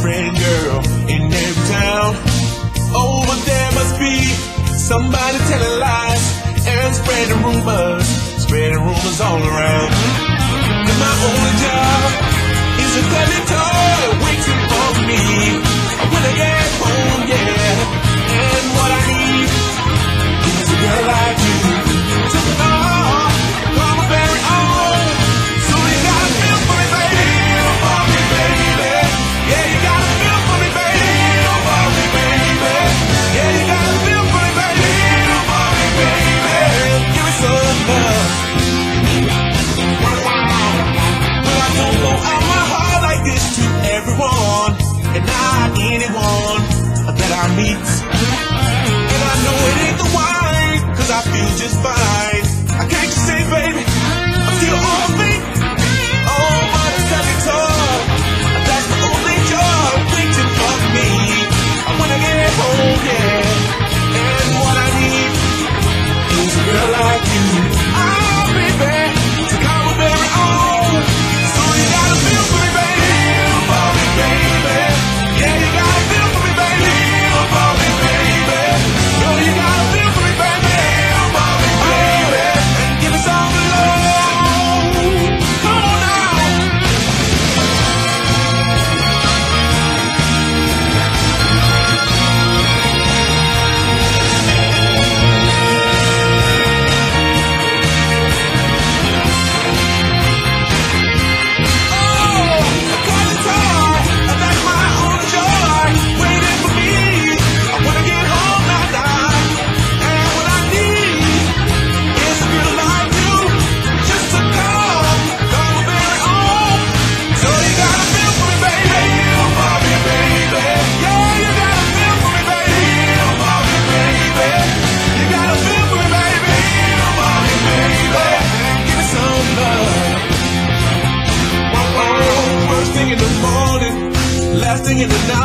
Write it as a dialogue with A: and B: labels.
A: pretty girl in every town. Oh, but there must be somebody telling lies and spreading rumors all around. And my only job is a tiny toy waiting for me when I get home, yeah. And what I need is a girl like you to call my very own. So you gotta feel for me, baby, for me, baby. Yeah, you gotta feel for me, baby, for me, baby. Yeah, you gotta feel for me, baby, for me, baby. Give me some love. But I don't go out my heart like this to everyone, and not anyone that I meet. And I know it ain't the wine, 'cause I feel just fine. I can't just say, baby, I'm still all thing. Oh, but it's coming tough. That's the only job waiting for me when I get home, yeah. And what I need is a girl like you. Oh, baby, to call my very own. So you gotta feel for me, baby, for me, baby. Yeah, you gotta feel for me, baby, for me, baby. Yo, you gotta feel for me, baby, for me, baby. And give me some love. Come on now. In the morning, last thing in the night.